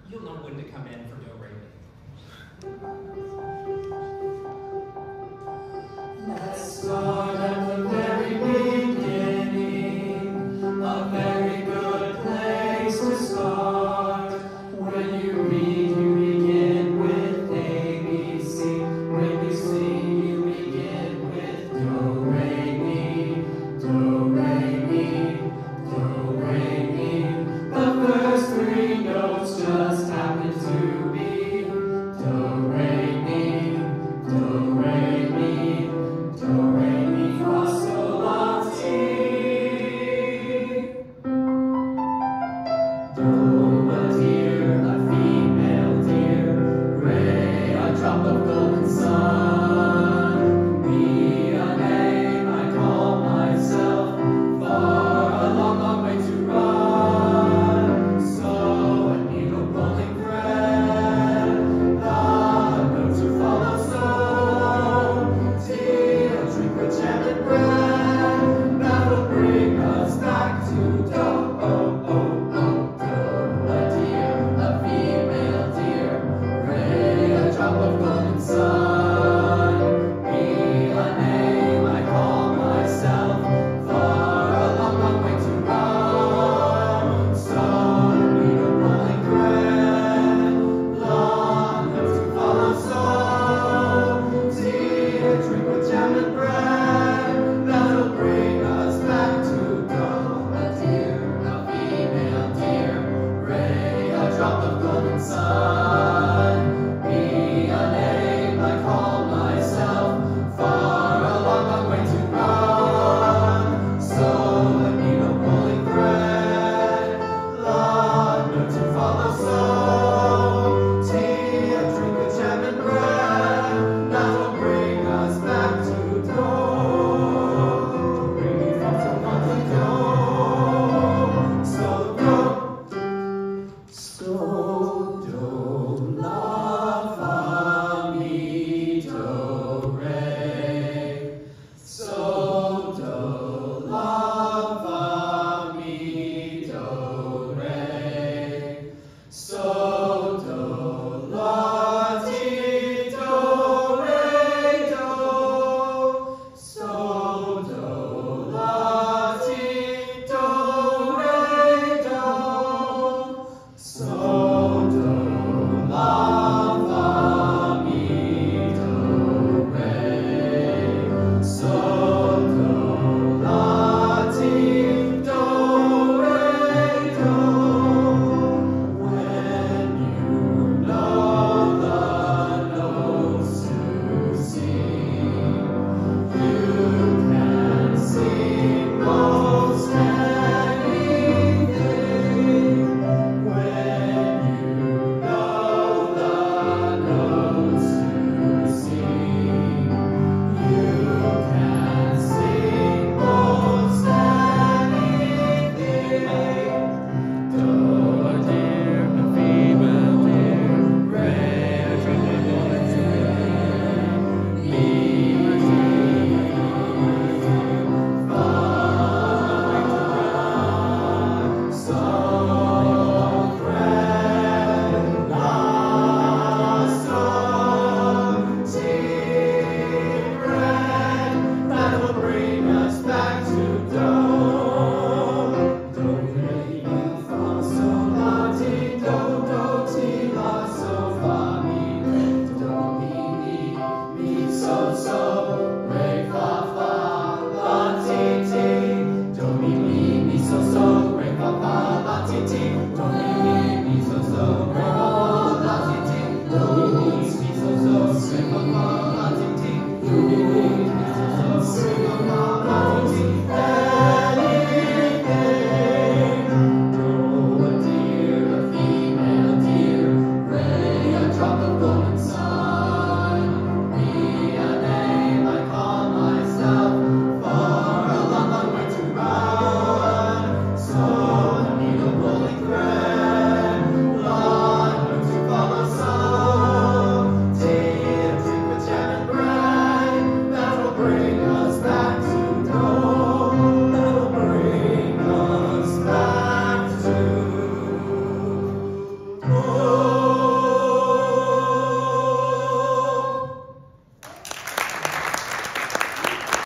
you'll know when to come in for do, re, mi. Let's start at the very beginning, a very good place to start. When you read, you begin with A, B, C. When you sing, you begin with do, re, mi, do, re, mi, do, re, mi. The first three notes just happen to be do, re, mi, do, re, mi, do, re, mi, fa, sol, la, ti. Do, a deer, a female deer. Re, a drop of golden sun. Mi, a name I call myself. Far, a long, long way to run. So, a needle pulling thread. The note to follow, so. Ti, a drink with jam and bread. That'll bring us back to do. Oh, oh, oh, do. A deer, a female deer. Re, a drop of golden sun. Mi, a name I call myself. Far, a long, long way to run. So, needle pulling thread. Long notes to follow, so. Ti, a drink with jam and bread. That'll bring us back to do. A deer, a female deer. Re, a drop of golden sun. Mi, a name I call myself. Far, a long, long way to run. So, a needle pulling thread. Long note to follow, so. Ti, a drink with jam and bread. That'll bring us back to do. Bring me from so far to do. So do. So do, la, fa, mi, do, re. So do, la, fa, mi, do, re. So do, la, ti, do, re, do. So do, la, ti, do, re, do. So do, la, fa, mi, do, re. So do, la, ti, do, re, do. When you know the notes to sing, you can sing most anything. When you know the notes to sing, you can sing most anything. Do, a deer, a female deer. Re, a drop of golden sun. Mi, a deer, far, so thread, la, so, ti, red. That'll bring us back to do. Do, re, mi, fa, sol, la, ti, do, ti, la, so, fa, mi, re, do, mi, so, re, fa, la, ti, do, mi, so, re, fa, la, ti, do, mi,